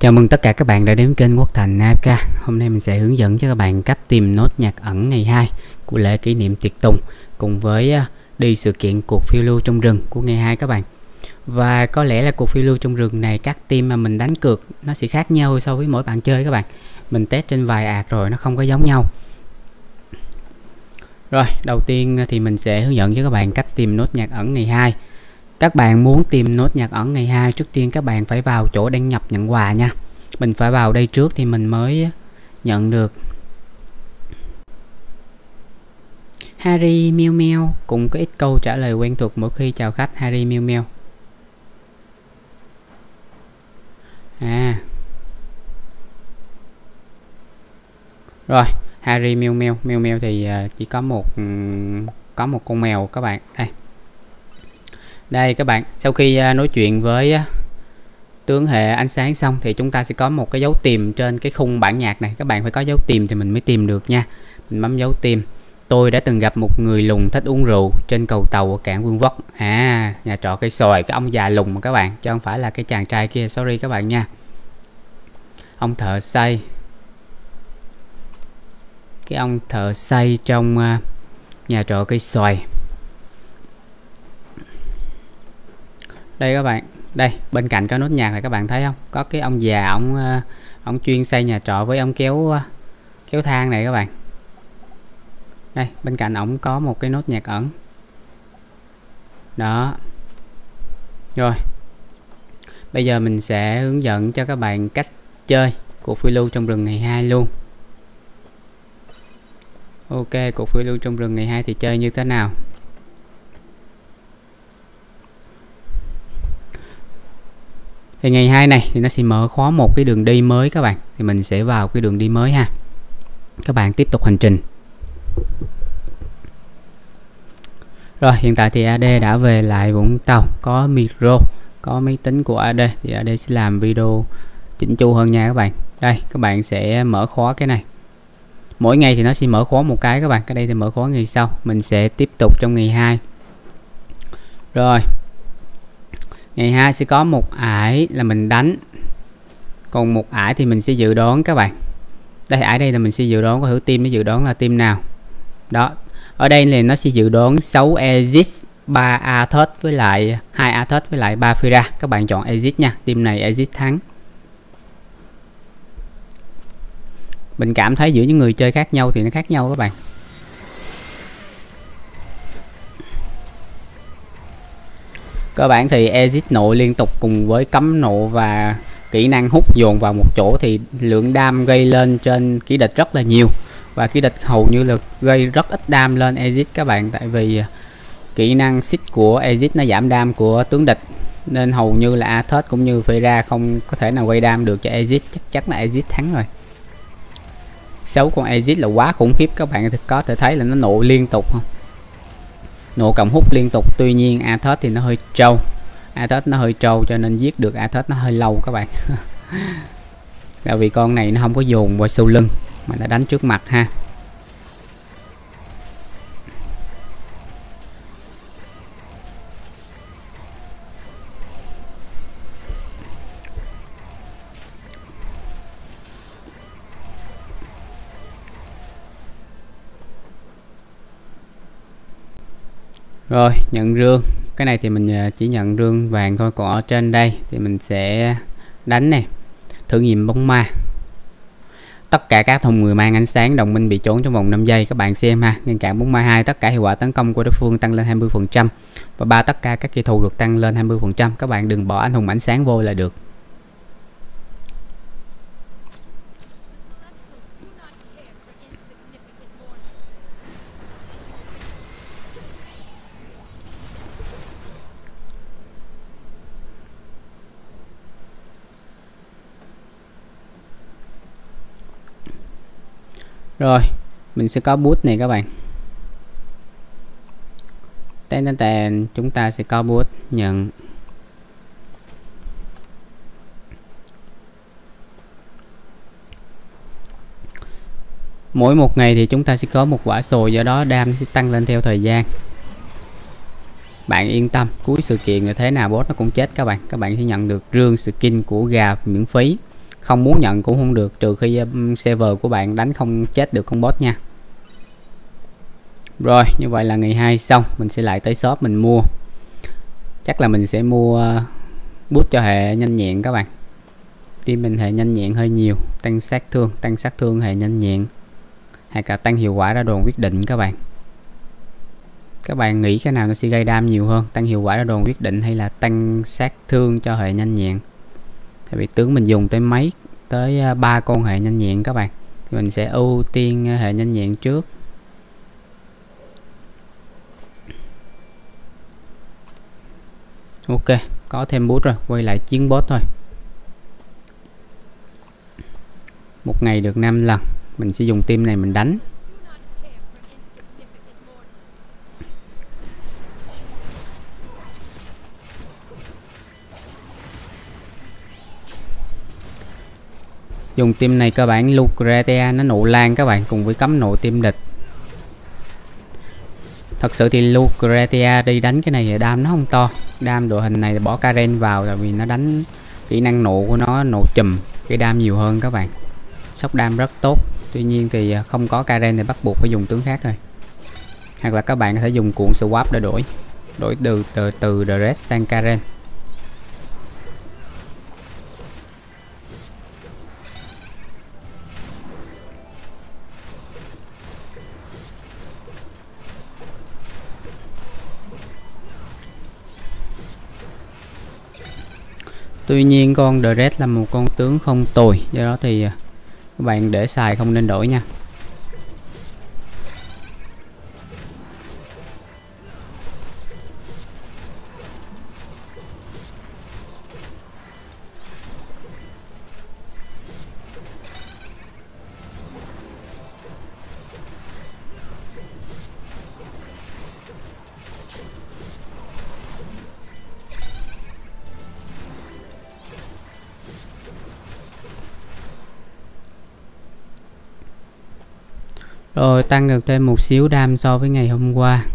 Chào mừng tất cả các bạn đã đến kênh Quốc Thành AFK. Hôm nay mình sẽ hướng dẫn cho các bạn cách tìm nốt nhạc ẩn ngày 2 của lễ kỷ niệm tiệc tùng cùng với đi sự kiện cuộc phiêu lưu trong rừng của ngày 2 các bạn. Và có lẽ là cuộc phiêu lưu trong rừng này các team mà mình đánh cược nó sẽ khác nhau so với mỗi bạn chơi các bạn. Mình test trên vài ạc rồi nó không có giống nhau. Rồi, đầu tiên thì mình sẽ hướng dẫn cho các bạn cách tìm nốt nhạc ẩn ngày 2. Các bạn muốn tìm nốt nhạc ẩn ngày 2, trước tiên các bạn phải vào chỗ đăng nhập nhận quà nha. Mình phải vào đây trước thì mình mới nhận được. Harry Meow Meow cũng có ít câu trả lời quen thuộc mỗi khi chào khách. Harry Meow Meow. Rồi, Harry Meow Meow. Meow Meow thì chỉ có một con mèo các bạn. Đây các bạn, sau khi nói chuyện với tướng hệ ánh sáng xong thì chúng ta sẽ có một cái dấu tìm trên cái khung bản nhạc này. Các bạn phải có dấu tìm thì mình mới tìm được nha. Mình bấm dấu tìm. Tôi đã từng gặp một người lùn thích uống rượu trên cầu tàu ở cảng Vương Vóc. Nhà trọ cây xoài, cái ông già lùn mà các bạn, chứ không phải là cái chàng trai kia, sorry các bạn nha. Ông thợ xây. Cái ông thợ xây trong nhà trọ cây xoài. Đây các bạn, đây bên cạnh có nốt nhạc này các bạn thấy không? Có cái ông già ông chuyên xây nhà trọ với ông kéo thang này các bạn. Đây, bên cạnh ổng có một cái nốt nhạc ẩn. Đó. Rồi. Bây giờ mình sẽ hướng dẫn cho các bạn cách chơi cuộc phiêu lưu trong rừng ngày 2 luôn. Ok, cuộc phiêu lưu trong rừng ngày 2 thì chơi như thế nào? Thì ngày 2 này thì nó sẽ mở khóa một cái đường đi mới các bạn. Thì mình sẽ vào cái đường đi mới ha. Các bạn tiếp tục hành trình. Rồi hiện tại thì AD đã về lại Vũng Tàu. Có micro, có máy tính của AD. Thì AD sẽ làm video chỉnh chu hơn nha các bạn. Đây các bạn sẽ mở khóa cái này. Mỗi ngày thì nó sẽ mở khóa một cái các bạn. Cái đây thì mở khóa ngày sau. Mình sẽ tiếp tục trong ngày 2. Rồi. Ngày 2 sẽ có một ải là mình đánh. Còn một ải thì mình sẽ dự đoán các bạn. Đây ải đây là mình sẽ dự đoán, có thử team nó dự đoán là team nào. Đó. Ở đây thì nó sẽ dự đoán 6 Exit, 3 Athos với lại 2 Athos với lại 3 Fira. Các bạn chọn Exit nha. Team này Exit thắng. Mình cảm thấy giữa những người chơi khác nhau thì nó khác nhau các bạn. Cơ bản thì exit nộ liên tục cùng với cấm nộ và kỹ năng hút dồn vào một chỗ thì lượng đam gây lên trên kỹ địch rất là nhiều. Và kỹ địch hầu như là gây rất ít đam lên exit các bạn. Tại vì kỹ năng xích của exit nó giảm đam của tướng địch. Nên hầu như là Athos cũng như Fira không có thể nào gây đam được cho exit. Chắc chắn là exit thắng rồi. 6 con exit là quá khủng khiếp các bạn có thể thấy là nó nộ liên tục không? Nộ cộng hút liên tục. Tuy nhiên Athos thì nó hơi trâu. Athos nó hơi trâu cho nên giết được Athos nó hơi lâu các bạn. Tại vì con này nó không có dồn qua sau lưng mà nó đánh trước mặt ha. Rồi nhận rương. Cái này thì mình chỉ nhận rương vàng thôi. Còn ở trên đây thì mình sẽ đánh nè. Thử nghiệm bóng ma. Tất cả các thùng người mang ánh sáng đồng minh bị trốn trong vòng 5 giây. Các bạn xem ha. Ngăn cản bóng ma 2. Tất cả hiệu quả tấn công của đối phương tăng lên 20%. Và 3 tất cả các kỳ thù được tăng lên 20%. Các bạn đừng bỏ anh hùng ánh sáng vô là được. Rồi, mình sẽ có boost này các bạn. Tên chúng ta sẽ có boost nhận. Mỗi một ngày thì chúng ta sẽ có một quả sồi, do đó đam sẽ tăng lên theo thời gian. Bạn yên tâm, cuối sự kiện là thế nào boss nó cũng chết các bạn. Các bạn sẽ nhận được rương skin của gà miễn phí. không muốn nhận cũng không được, trừ khi server của bạn đánh không chết được con boss nha. Rồi, như vậy là ngày 2 xong, mình sẽ lại tới shop mình mua. Chắc là mình sẽ mua boost cho hệ nhanh nhẹn các bạn. Team mình hệ nhanh nhẹn hơi nhiều, tăng sát thương hệ nhanh nhẹn, hay cả tăng hiệu quả ra đòn quyết định các bạn. Các bạn nghĩ cái nào nó sẽ gây đam nhiều hơn, tăng hiệu quả ra đòn quyết định hay là tăng sát thương cho hệ nhanh nhẹn? Tại vì tướng mình dùng tới 3 con hệ nhanh nhẹn các bạn, thì mình sẽ ưu tiên hệ nhanh nhẹn trước. Ok, có thêm boost rồi, quay lại chiến boss thôi. Một ngày được 5 lần, mình sẽ dùng team này mình đánh. Dùng team này cơ bản Lucretia nó nộ lan các bạn, cùng với cấm nộ team địch. Thật sự thì Lucretia đi đánh cái này thì đam nó không to. Đam đội hình này bỏ Karen vào là vì nó đánh kỹ năng nộ của nó nộ chùm, cái đam nhiều hơn các bạn. Sốc đam rất tốt. Tuy nhiên thì không có Karen thì bắt buộc phải dùng tướng khác rồi. Hoặc là các bạn có thể dùng cuộn swap để đổi từ Dres sang Karen. Tuy nhiên con Dres là một con tướng không tồi, do đó thì các bạn để xài không nên đổi nha. Rồi tăng được thêm một xíu đam so với ngày hôm qua.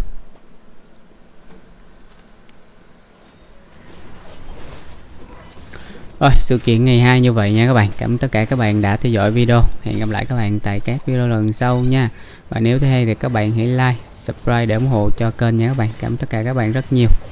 Rồi sự kiện ngày 2 như vậy nha các bạn. Cảm ơn tất cả các bạn đã theo dõi video. Hẹn gặp lại các bạn tại các video lần sau nha. Và nếu thấy hay thì các bạn hãy like, subscribe để ủng hộ cho kênh nha các bạn. Cảm ơn tất cả các bạn rất nhiều.